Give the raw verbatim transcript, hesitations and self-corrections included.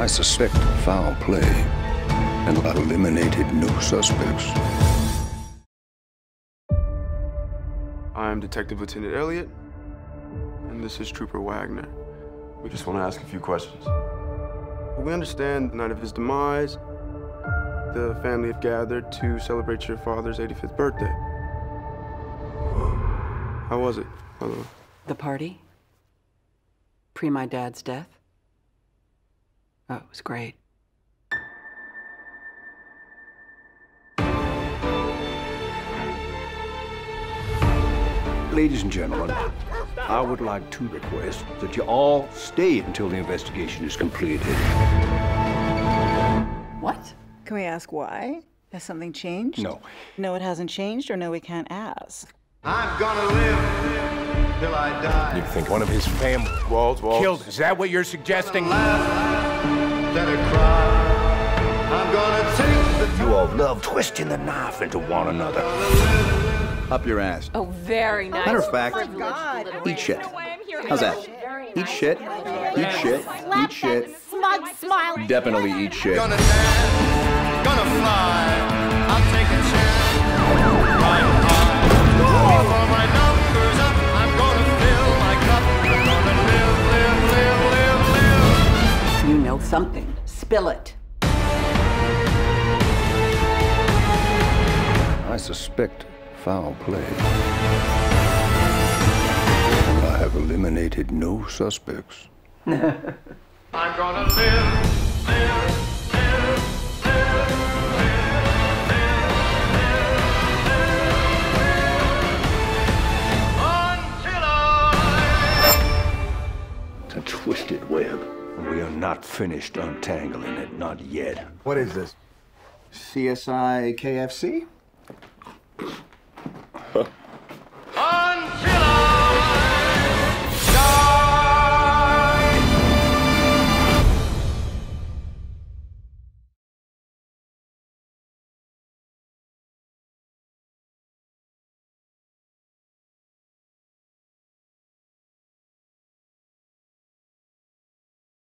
I suspect foul play, and I've eliminated no suspects. I'm Detective Lieutenant Elliott, and this is Trooper Wagner. We just want to ask a few questions. We understand the night of his demise, the family have gathered to celebrate your father's eighty-fifth birthday. How was it, by the way? The party? Pre my dad's death? Oh, it was great. Ladies and gentlemen, I would like to request that you all stay until the investigation is completed. What? Can we ask why? Has something changed? No. No, it hasn't changed, or no, we can't ask. I'm gonna live till I die. You think one of his family Walt, Walt. killed? Is that what you're suggesting? Let her cry. I'm gonna take the You all love twisting the knife into one another. Up your ass. Oh, very nice. Matter of fact, Oh my God. eat shit. How's that? Eat shit, eat shit, eat shit. Smug smile. Definitely eat shit. Gonna dance, gonna fly. I'll take a chance. Right high. Before my numbers up, I'm gonna fill my cup. I'm gonna live, live, live, live, live. You know something. Spill it. I suspect foul play, and I have eliminated no suspects. I'm gonna live, live, live, live, live, until I... It's a twisted web. We are not finished untangling it, not yet. What is this? C S I K F C?